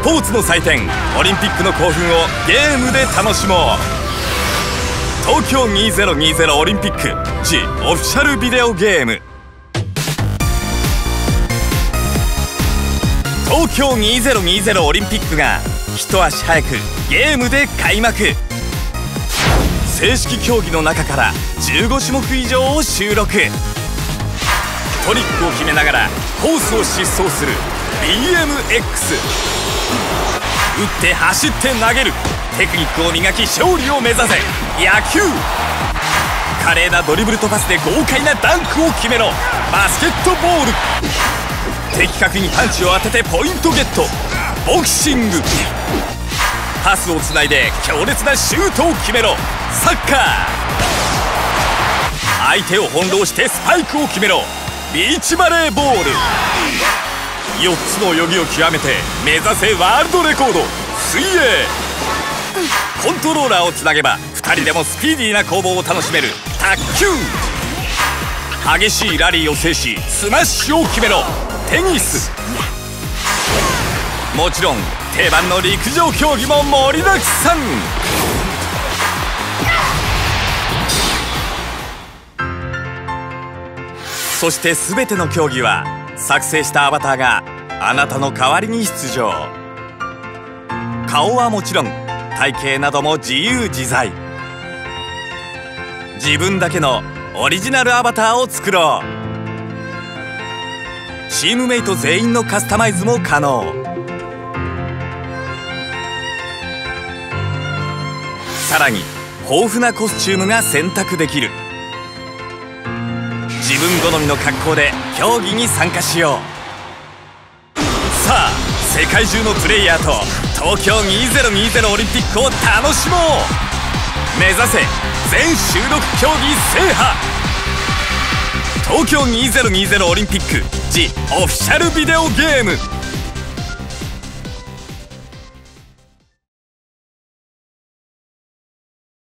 ポーツの祭典オリンピックの興奮をゲームで楽しもう。東京2020オリンピック The オフィシャルビデオゲーム。東京2020オリンピックが一足早くゲームで開幕。正式競技の中から15種目以上を収録。トリックを決めながらコースを疾走する BMX。 打って走って投げるテクニックを磨き勝利を目指せ野球。華麗なドリブルとパスで豪快なダンクを決めろバスケットボール。的確にパンチを当ててポイントゲットボクシング。パスをつないで強烈なシュートを決めろサッカー。相手を翻弄してスパイクを決めろビーチバレーボール。4つの泳ぎを極めて目指せワールドレコード水泳。コントローラーをつなげば2人でもスピーディーな攻防を楽しめる卓球。激しいラリーを制しスマッシュを決めろテニス。もちろん定番の陸上競技も盛りだくさん。そして全ての競技は作成したアバターがあなたの代わりに出場。顔はもちろん体型なども自由自在。自分だけのオリジナルアバターを作ろう。チームメイト全員のカスタマイズも可能。さらに豊富なコスチュームが選択できる。自分好みの格好で競技に参加しよう。さあ世界中のプレイヤーと東京2020オリンピックを楽しもう。目指せ全収録競技制覇。東京2020オリンピック The オフィシャルビデオゲーム。